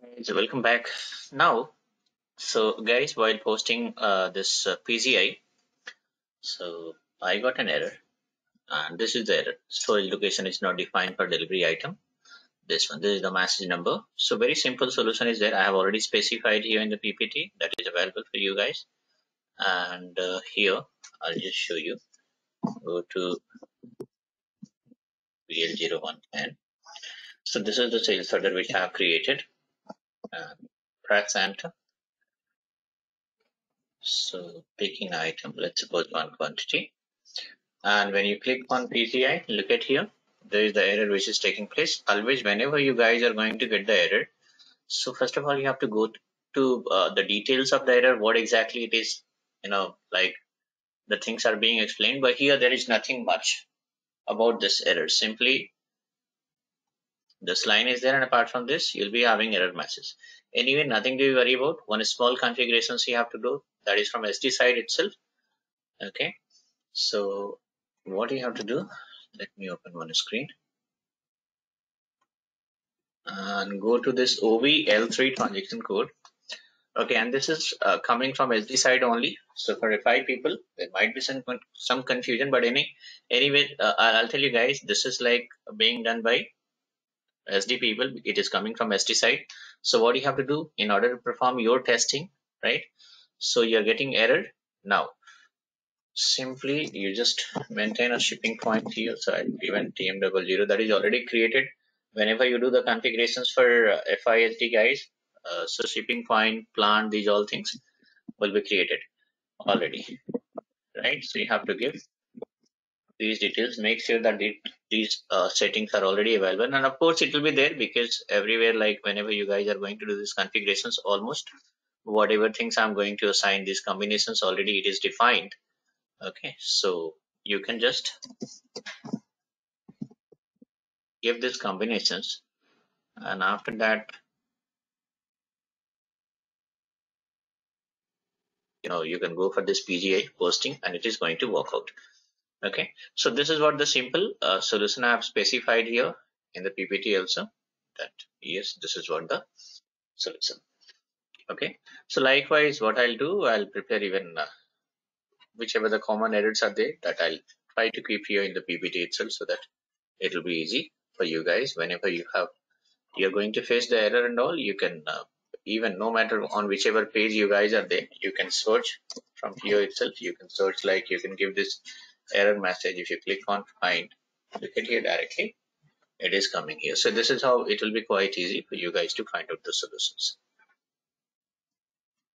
So welcome back. Now, guys, while posting this PGI, so I got an error, and this is the error. Storage location is not defined for delivery item. This one, this is the message number. So very simple solution is there. I have already specified here in the PPT that is available for you guys. And here, I'll just show you. Go to VL604. So this is the sales order which I have created. Press enter. So picking item, let's suppose one quantity. And when you click on PCI, look at here, there is the error which is taking place. Always, whenever you guys are going to get the error, so first of all, you have to go to the details of the error, what exactly it is, like the things are being explained. But here, there is nothing much about this error. Simply, this line is there, and apart from this, you'll be having error messages. Anyway, nothing to worry about. One small configurations you have to do, that is from SD side itself. Okay, so what you have to do, let me open one screen and go to this OVL3 transaction code. Okay, and this is coming from SD side only. So for FI people, there might be some confusion, but anyway, I'll tell you guys, this is like being done by SD people. It is coming from SD side. So what you have to do in order to perform your testing, right? So you're getting error now. Simply, you just maintain a shipping point here. So I've given TM00 that is already created. Whenever you do the configurations for FISD guys, so shipping point, plant, these all things will be created already, right? So you have to give these details. Make sure that these settings are already available, and of course it will be there because everywhere, like whenever you guys are going to do these configurations, almost whatever things I'm going to assign these combinations already it is defined. Okay, so you can just give these combinations, and after that, you can go for this PGI posting, and it is going to work out. Okay, so this is what the simple solution I have specified here in the PPT also, that yes, this is what the solution. Okay, so likewise what I'll do, I'll prepare even whichever the common errors are there, that I'll try to keep here in the PPT itself, so that it will be easy for you guys. Whenever you're going to face the error and all, you can even no matter on whichever page you guys are there, you can search from here itself. You can search, like you can give this error message. If you click on find, look at here directly, it is coming here. So this is how it will be quite easy for you guys to find out the solutions.